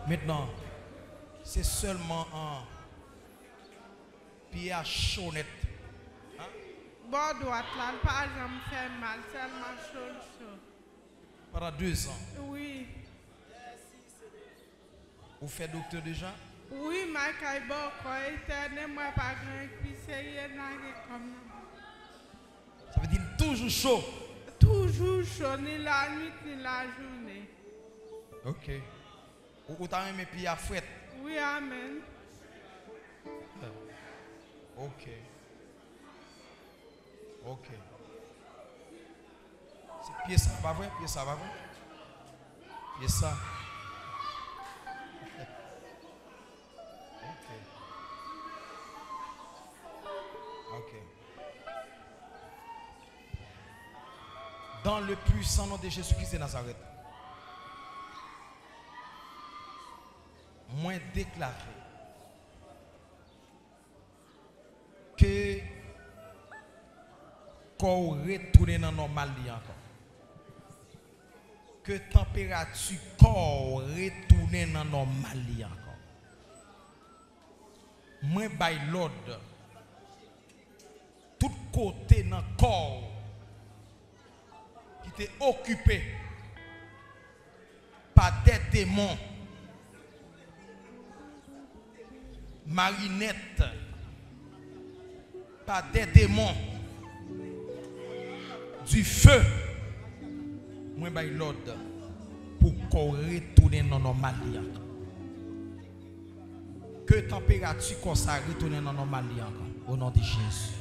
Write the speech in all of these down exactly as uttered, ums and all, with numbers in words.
Maintenant, c'est seulement un pied à chaunette. Hein? Bon droite là, pas jamais fait mal, seulement chaud chaud. Pendant deux ans. Oui. Vous faites docteur déjà? Oui, ma caïbo, quoi, éternel, moi pas grand, puis c'est rien comme ça. Veut dire toujours chaud? Toujours chaud, ni la nuit, ni la journée. Ok. Ou t'as aimé pied à fouette? Oui, amen. Ok. Ok. C'est pied ça, pas vrai? Pied ça, pas vrai? Pied ça. Ok. Ok. Dans le puissant nom de Jésus-Christ de Nazareth, moi déclaré que qu'on retourne dans normal encore. Que température corps retourne dans normal encore. Moi by l'ordre tout côté dans corps qui était occupé par des démons, marionnettes, par des démons, du feu. Moi, je vais l'ordre pour qu'on retourne dans normal. Que température qu'on ça retourne dans normal au nom de Jésus.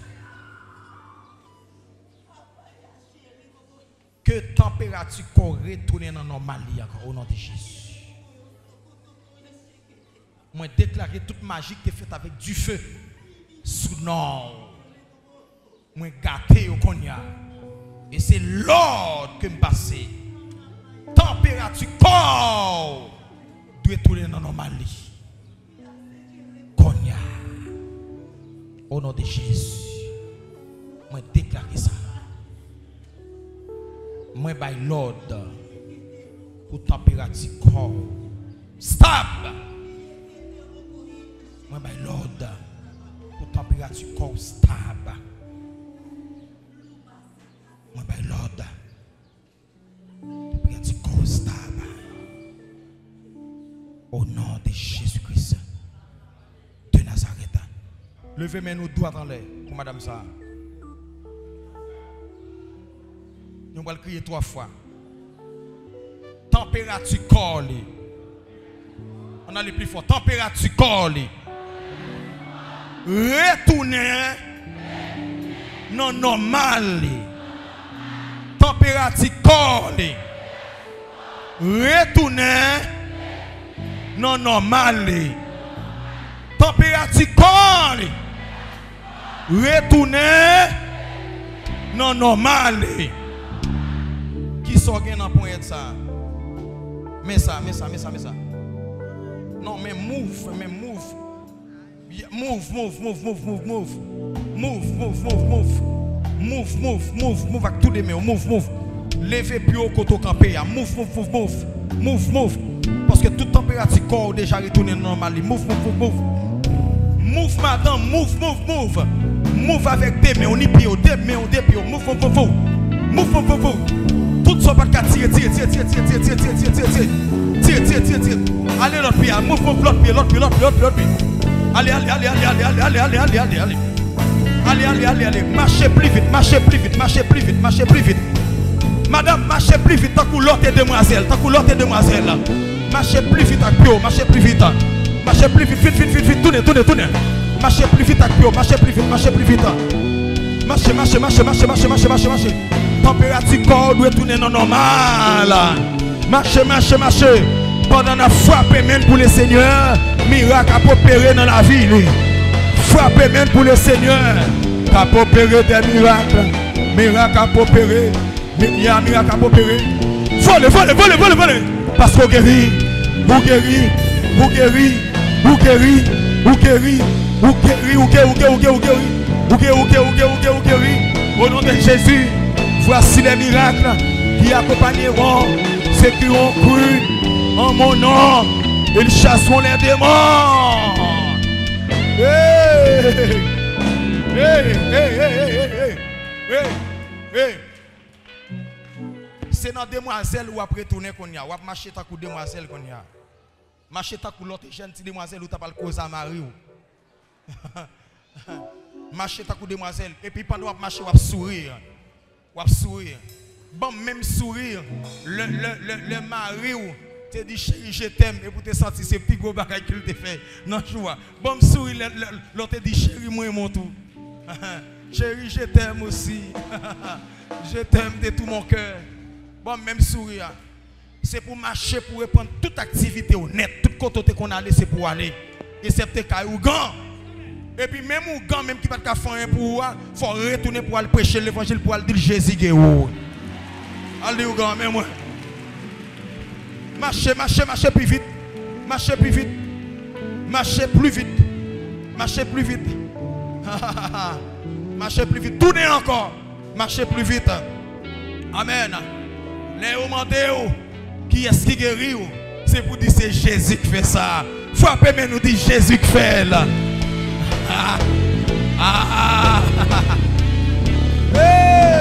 Que température qu'on retourne dans normal au nom de Jésus. Moi, déclarer toute magie qui est faite avec du feu sous nord. Moi, gâté au cognac. Et c'est l'ordre que me passe. Température corps doit tourner dans normal. Cognac. Au nom de Jésus. Moi, déclarer ça. Moi, by l'ordre pour température corps. Stop! Moi, by l'ordre pour température corps stable. Moi, by l'ordre température corps stable. Au nom de Jésus-Christ de Nazareth. Levez-moi nos doigts dans l'air pour madame ça. Nous allons crier trois fois. Température corps. On a le plus fort. Température corps. Retournez non normal. Température corps. Retournez non normal. Température corps. Retournez non normal. Qui sort dans point ça? Mais ça, mais ça, mais ça, mais ça. Non, mais move, mais move. Move, move, move, move, move, move. Move, move, move, move. Move, move, move, move avec tous les mains. Move, move. Levez plus haut côté campé. Move, move, move, move. Move, move. Parce que toute température corps déjà retourné normal. Move, move, move, move. Move, madame. Move, move, move. Move avec des mains. On y pied, des mains, des pieds. Move, move, move, move. Move, move, move, move. Tout ça pas qu'à tirer, tirer, tirer, tirer, tirer, tirer, tirer, tirer, tirer, tirer, tirer, tirer, tirer. Allez l'autre pied, move, move, l'autre pied, l'autre pied, l'autre pied, l'autre pied. Allez, allez, allez, allez, allez, allez, allez, allez, allez, allez, allez. Allez, allez, allez, allez. Marchez plus vite, marchez plus vite, marchez plus vite, marchez plus vite. Madame, marchez plus vite, tant que l'autre demoiselle, tant que l'autre demoiselle là. Marchez plus vite avec Pio, marchez plus vite. Marchez plus vite, vite, vite, vite, vite, tournez, tournez, tournez. Marchez plus vite avec Pio, marchez plus vite, marchez plus vite. Marchez, marchez, marchez, marchez, marchez, marchez, marchez, marchez. Température corps doit tourner non normal. Marchez, marchez, marchez. Pendant la frappe même pour le Seigneur, miracle à opérer dans la vie. Frappez même pour le Seigneur, à opérer des miracles. Miracle à opérer. Il y a un miracle à opérer. Volez, volez, volez, volez, volez. Parce qu'on guérit, vous guérit, vous guérit, vous guérit, vous guérit, vous guérit, vous guérit, vous guérit, vous guérit, vous guérit, vous guérit, vous guérit, vous guérit. Au nom de Jésus, voici les miracles qui accompagneront ceux qui ont cru en mon nom. Ils chasseront les démons. Hey! Hey! Hey! Hey! Hey! Hey! Hey! C'est dans demoiselle ou après tourner qu'on y a. Ou après marcher ta coup demoiselle qu'on y a. Marcher ta coup l'autre jeune petite demoiselle ou t'as pas le cause à mari. Marcher ta coup demoiselle. Et puis pendant que marcher, ou sourire. Ou sourire. Bon, même sourire. Le, le, le, le mari ou te dit chérie, je t'aime. Et pour te sentir ces petits gros bagages qu'il te fait. Non, tu vois. Bon, sourire. L'autre te dit chérie, moi et mon tout. Chérie, je t'aime aussi. Je t'aime de tout mon cœur. Bon, même sourire. C'est pour marcher, pour répondre toute activité honnête. Tout côté qu'on allait, c'est pour aller. Et c'est peut-être ou gant. Et puis même ou gant, même qui va te faire un pour il faut retourner pour aller prêcher l'évangile, pour aller dire Jésus est où. Allez ou gant, même moi. Marchez, marchez, marchez plus vite. Marchez plus vite. Marchez plus vite. Marchez plus vite. Marchez plus vite. Tournez encore. Marchez plus vite. Amen. Les hommes qui est-ce qui guérit? C'est pour dire c'est Jésus qui fait ça. Frappez, mais nous dit Jésus qui fait là. Ah, ah, ah. Hey!